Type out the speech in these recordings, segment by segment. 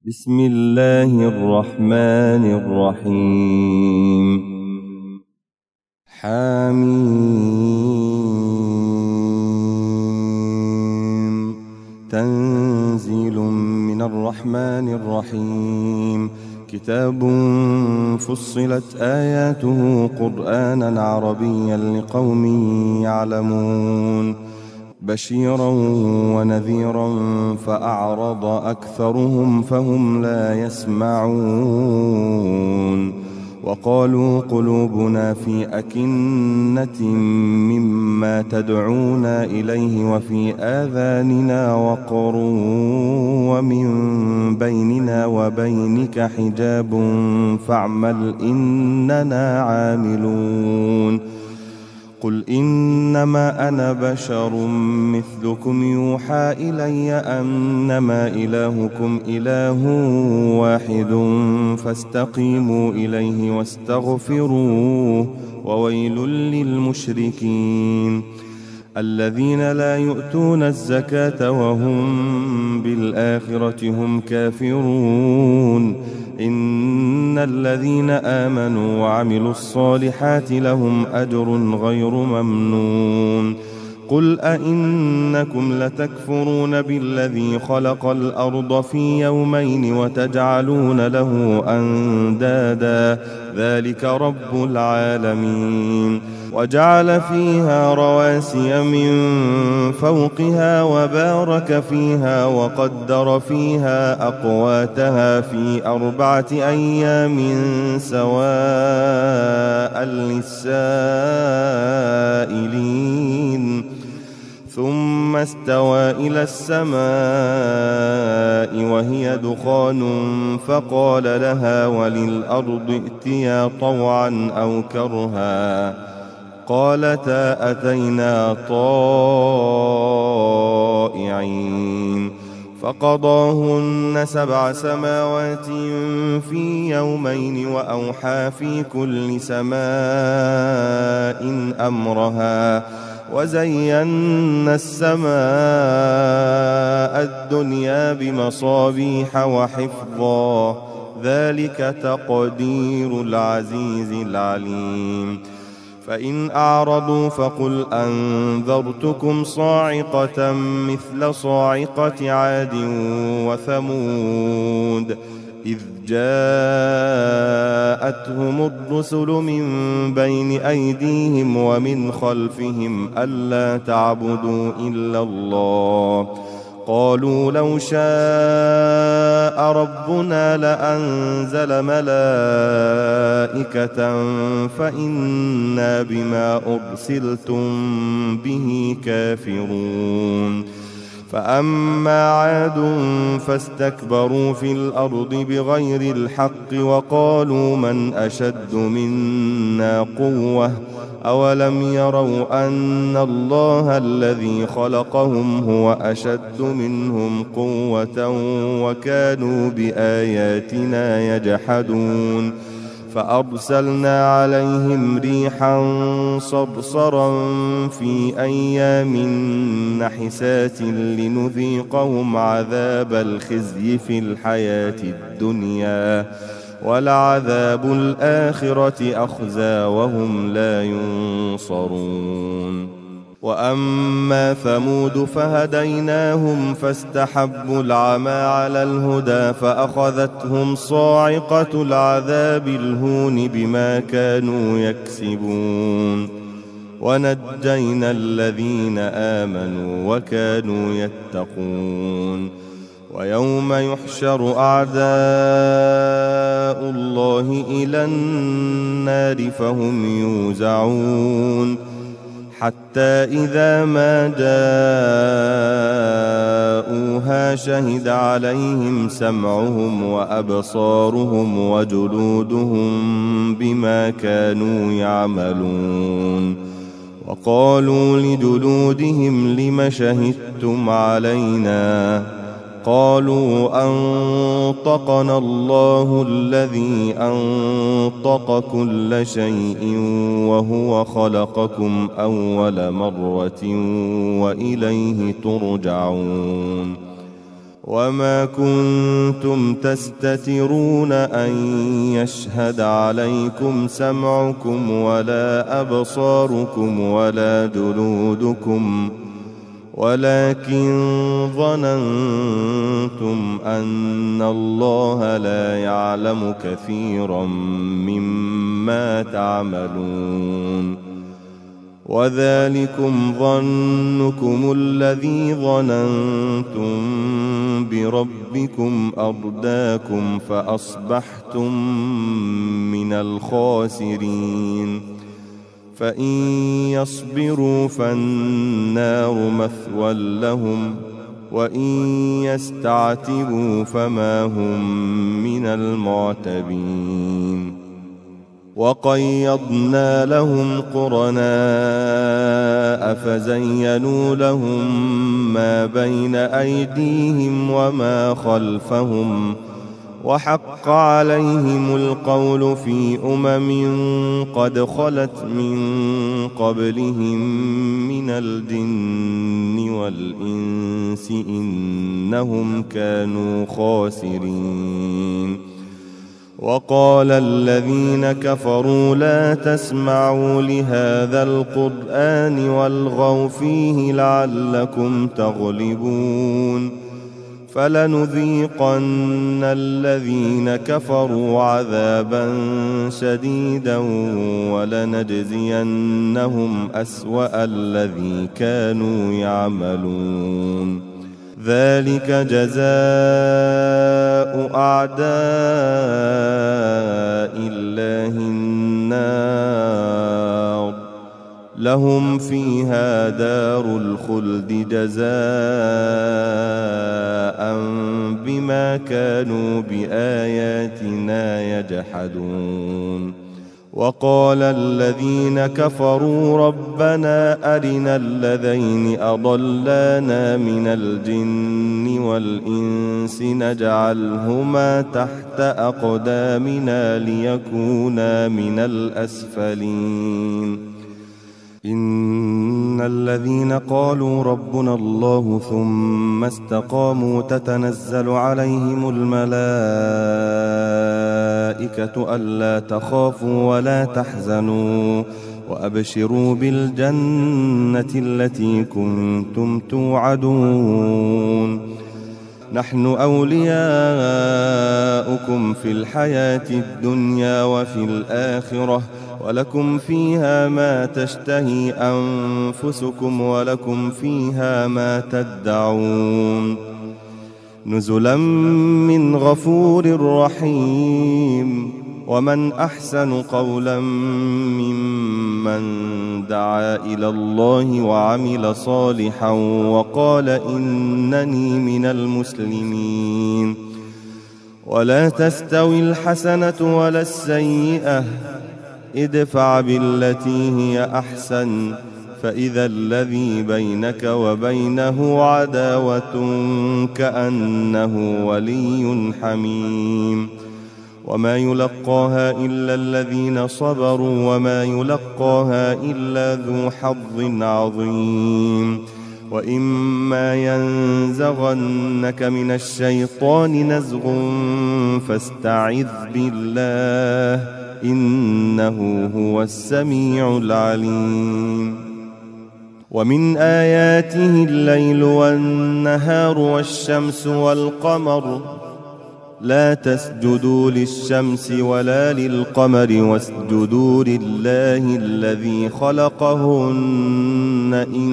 بسم الله الرحمن الرحيم. حميم. تنزيل من الرحمن الرحيم. كتاب فصلت آياته قرآنا عربيا لقوم يعلمون، بشيرا ونذيرا فأعرض أكثرهم فهم لا يسمعون. وقالوا قلوبنا في أكنة مما تدعونا إليه وفي آذاننا وقر ومن بيننا وبينك حجاب فاعمل إننا عاملون. قل إنما أنا بشر مثلكم يوحى إلي أنما إلهكم إله واحد فاستقيموا إليه واستغفروه وويل للمشركين الذين لا يؤتون الزكاة وهم بالآخرة هم كافرون. إن الذين آمنوا وعملوا الصالحات لهم أجر غير ممنون. قل أئنكم لتكفرون بالذي خلق الأرض في يومين وتجعلون له أندادا ذلك رب العالمين. وجعل فيها رواسي من فوقها وبارك فيها وقدر فيها أقواتها في 4 أيام سواء للسائلين. ثم استوى إلى السماء وهي دخان فقال لها وللأرض ائتيا طوعا أو كرها قالتا أتينا طائعين. فقضاهن 7 سماوات في يومين وأوحى في كل سماء أمرها وزينا السماء الدنيا بمصابيح وحفظا ذلك تقدير العزيز العليم. فإن أعرضوا فقل أنذرتكم صاعقة مثل صاعقة عاد وثمود إذ جاءتهم الرسل من بين أيديهم ومن خلفهم ألا تعبدوا إلا الله قالوا لو شاء ربنا لأنزل ملائكة فإنا بما أرسلتم به كافرون. فأما عاد فاستكبروا في الأرض بغير الحق وقالوا من أشد منا قوة أولم يروا أن الله الذي خلقهم هو أشد منهم قوة وكانوا بآياتنا يجحدون. فأرسلنا عليهم ريحا صرصرا في أيام نحسات لنذيقهم عذاب الخزي في الحياة الدنيا ولعذاب الآخرة أخزى وهم لا ينصرون. وأما ثمود فهديناهم فاستحبوا العمى على الهدى فأخذتهم صاعقة العذاب الهون بما كانوا يكسبون. ونجينا الذين آمنوا وكانوا يتقون. ويوم يحشر أعداء الله إلى النار فهم يوزعون حتى إذا ما جاءوها شهد عليهم سمعهم وأبصارهم وجلودهم بما كانوا يعملون. وقالوا لجلودهم لم شهدتم علينا قالوا أنطقنا الله الذي أنطق كل شيء وهو خلقكم أول مرة وإليه ترجعون. وما كنتم تستترون أن يشهد عليكم سمعكم ولا أبصاركم ولا جلودكم ولكن ظننتم أن الله لا يعلم كثيرا مما تعملون. وذلكم ظنكم الذي ظننتم بربكم أرداكم فأصبحتم من الخاسرين. فإن يصبروا فالنار مثوى لهم وإن يستعتبوا فما هم من المعتبين. وقيضنا لهم قرناء فزينوا لهم ما بين أيديهم وما خلفهم وحق عليهم القول في قد خلت من قبلهم من الجن والإنس إنهم كانوا خاسرين. وقال الذين كفروا لا تسمعوا لهذا القرآن والغوا فيه لعلكم تغلبون. فلنذيقن الذين كفروا عذابا شديدا ولنجزينهم أسوأ الذي كانوا يعملون. ذلك جزاء أعداء الله النار لهم فيها دار الخلد جزاء بما كانوا بآياتنا يجحدون. وقال الذين كفروا ربنا أرنا الذين أضلانا من الجن والإنس نجعلهما تحت أقدامنا ليكونا من الأسفلين. إن الذين قالوا ربنا الله ثم استقاموا تتنزل عليهم الملائكة ألا تخافوا ولا تحزنوا وأبشروا بالجنة التي كنتم توعدون. نحن أولياؤكم في الحياة الدنيا وفي الآخرة ولكم فيها ما تشتهي أنفسكم ولكم فيها ما تدعون. نزلا من غفور رحيم. ومن أحسن قولا ممن دعا إلى الله وعمل صالحا وقال إنني من المسلمين. ولا تستوي الحسنة ولا السيئة ادفع بالتي هي أحسن فإذا الذي بينك وبينه عداوة كأنه ولي حميم. وما يلقاها إلا الذين صبروا وما يلقاها إلا ذو حظ عظيم. وإما ينزغنك من الشيطان نزغ فاستعذ بالله إنه هو السميع العليم. ومن آياته الليل والنهار والشمس والقمر لا تسجدوا للشمس ولا للقمر واسجدوا لله الذي خلقهن إن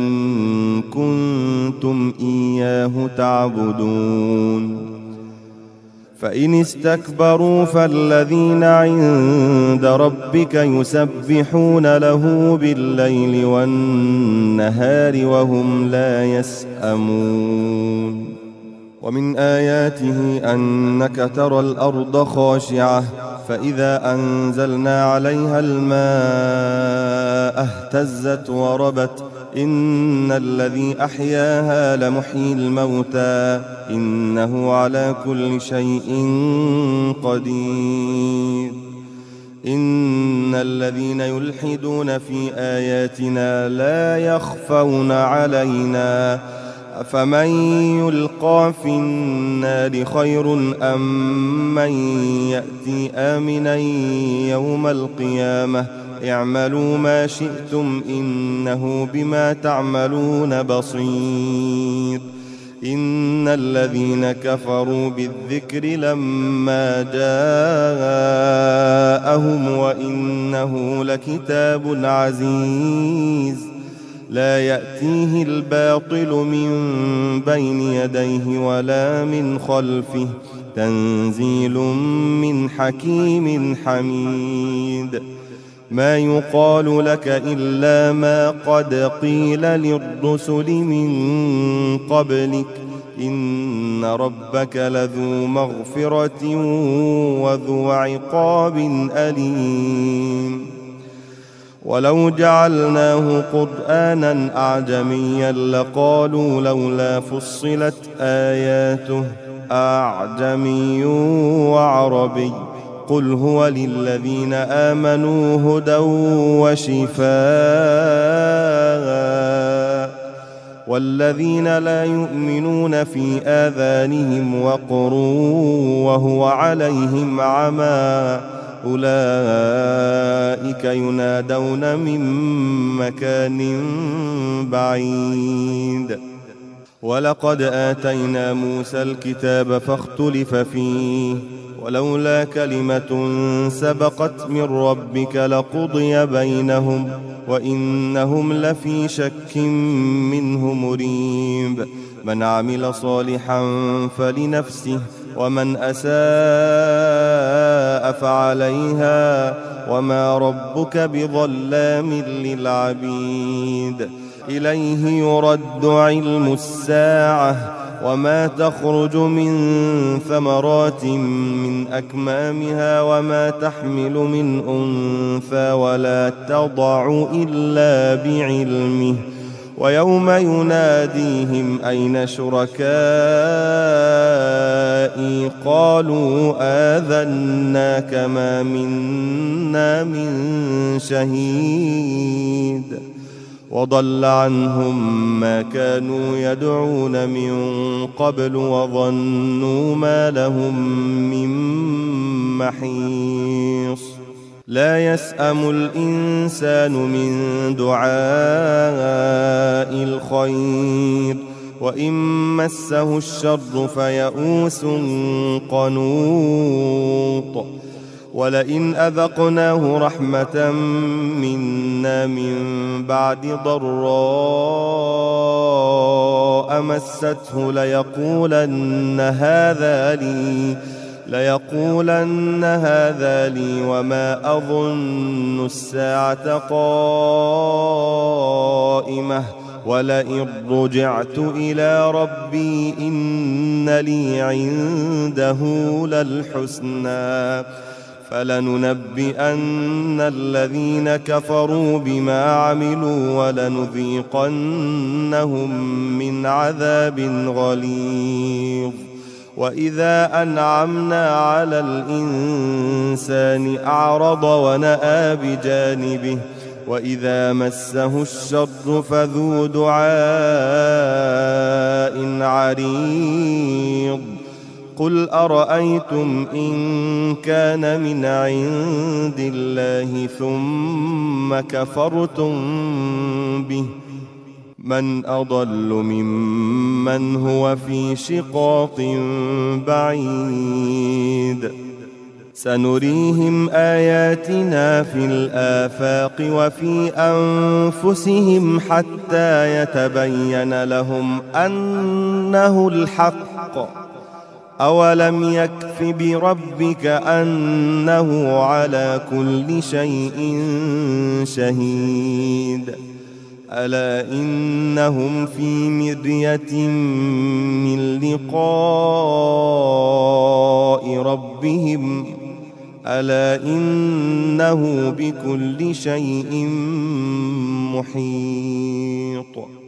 كنتم إياه تعبدون. فإن استكبروا فالذين عند ربك يسبحون له بالليل والنهار وهم لا يسأمون. ومن آياته أنك ترى الأرض خاشعة فإذا أنزلنا عليها الماء اهتزت وربت إن الذي أحياها لمحيي الموتى إنه على كل شيء قدير. إن الذين يلحدون في آياتنا لا يخفون علينا أفمن يلقى في النار خير أم من يأتي آمنا يوم القيامة اعملوا ما شئتم إنه بما تعملون بصير إن الذين كفروا بالذكر لما جاءهم وإنه لكتاب عزيز لا يأتيه الباطل من بين يديه ولا من خلفه تنزيل من حكيم حميد ما يقال لك إلا ما قد قيل للرسل من قبلك إن ربك لذو مغفرة وذو عقاب أليم ولو جعلناه قرآنا أعجميا لقالوا لولا فصلت آياته أعجمي وعربي قل هو للذين آمنوا هدى وشفاء والذين لا يؤمنون في آذانهم وقر وهو عليهم عمى أولئك ينادون من مكان بعيد ولقد آتينا موسى الكتاب فاختلف فيه ولولا كلمة سبقت من ربك لقضي بينهم وإنهم لفي شك منه مريب من عمل صالحا فلنفسه ومن أساء فعليها وما ربك بظلام للعبيد إليه يرد علم الساعة وما تخرج من ثمرات من أكمامها وما تحمل من أنثى ولا تضع إلا بعلمه ويوم يناديهم أين شركائي قالوا آذناك ما منا من شهيد وضل عنهم ما كانوا يدعون من قبل وظنوا ما لهم من محيص لا يسأم الإنسان من دعاء الخير وإن مسه الشر فيئوس قنوط ولئن أذقناه رحمة منا من بعد ضراء مسته ليقولن هذا لي وما أظن الساعة قائمة ولئن رجعت إلى ربي إن لي عنده للحسنى فلننبئن الذين كفروا بما عملوا ولنذيقنهم من عذاب غليظ وإذا أنعمنا على الإنسان أعرض ونأى بجانبه وإذا مسه الشر فذو دعاء عريض قل أرأيتم إن كان من عند الله ثم كفرتم به من أضل ممن هو في شقاق بعيد سنريهم آياتنا في الآفاق وفي أنفسهم حتى يتبين لهم أنه الحق أولم يكف بربك أنه على كل شيء شهيد ألا إنهم في مرية من لقاء ربهم ألا إنه بكل شيء محيط